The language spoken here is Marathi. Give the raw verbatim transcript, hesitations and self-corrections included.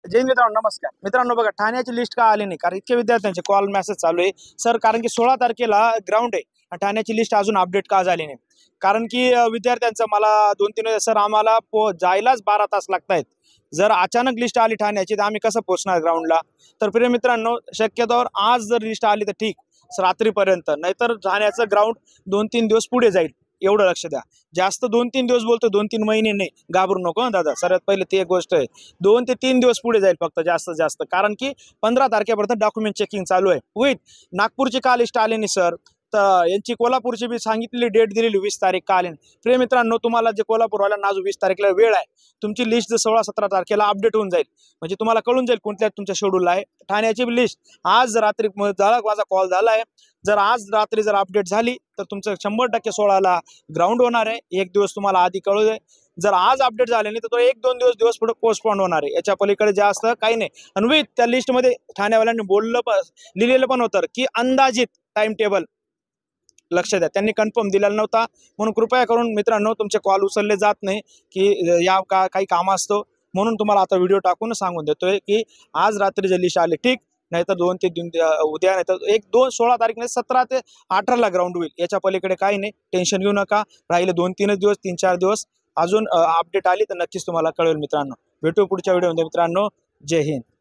जय मित्रांनो, नमस्कार मित्रांनो. बघा, ठाण्याची लिस्ट का आली नाही? कारण इतके विद्यार्थ्यांचे कॉल मेसेज चालू आहे सर, कारण की सोळा तारखेला ग्राउंड आहे आणि ठाण्याची लिस्ट अजून अपडेट का झाली नाही? कारण की विद्यार्थ्यांचं मला दोन तीन सर आम्हाला पो जायलाच बारा तास लागतायत. जर अचानक लिस्ट आली ठाण्याची तर आम्ही कसं पोहोचणार ग्राउंडला? तर प्रिय मित्रांनो, शक्यतोवर आज जर लिस्ट आली तर ठीक, रात्रीपर्यंत, नाहीतर ठाण्याचं ग्राउंड दोन तीन दिवस पुढे जाईल. एवढं लक्ष द्या. जास्त दोन तीन दिवस बोलतो, दोन तीन महिने नाही. घाबरू नको हं दादा. सर्वात पहिले ती एक गोष्ट आहे. दोन ते तीन दिवस पुढे जाईल फक्त, जास्तीत जास्त. कारण की पंधरा तारखेपर्यंत डॉक्युमेंट चेकिंग चालू आहे. विथ नागपूरची का लिस्ट आली नाही सर? तर यांची कोल्हापूरची बी सांगितलेली डेट दिलेली वीस तारीख का आली नाही? प्रिय मित्रांनो, तुम्हाला जे कोल्हापूरवाल्यांना अजून वीस तारखेला वेळ आहे. तुमची लिस्ट जर सोळा सतरा तारखेला अपडेट होऊन जाईल, म्हणजे तुम्हाला कळून जाईल कोणत्या तुमच्या शेड्यूलला आहे. ठाण्याची लिस्ट आज रात्री झाला, माझा कॉल झाला आहे. जर आज रात्री जर अपडेट झाली तर तुमचं शंभर टक्के सोळाला ग्राउंड होणार आहे. एक दिवस तुम्हाला आधी कळू दे. जर आज अपडेट झाले नाही तर तो एक दोन दिवस दिवस पुढे पोस्टपोन होणार आहे. याच्या पलीकडे जास्त काही नाही. आणि विथ त्या लिस्टमध्ये ठाण्यावाल्यांनी बोललं पण, लिहिलेलं पण होतं की अंदाजित टाइम टेबल. लक्ष द्या, त्यांनी कन्फर्म दिलेला नव्हता. म्हणून कृपया करून मित्रांनो, तुमचे कॉल उचलले जात नाही की या का काही काम असतं. म्हणून तुम्हाला आता व्हिडिओ टाकून सांगून देतोय की आज रात्री जे लिस्ट आली ठीक, नाहीतर दोन ते दिन उद्या, नाहीतर एक दोन सोळा तारीख नाही, सतरा ते अठराला ग्राउंड होईल. याच्या पलीकडे काही नाही. टेन्शन घेऊ नका. राहिले दोन तीनच दिवस, तीन चार दिवस. अजून अपडेट आली तर नक्कीच तुम्हाला कळेल मित्रांनो. भेटू पुढच्या व्हिडिओमध्ये मित्रांनो. जय हिंद.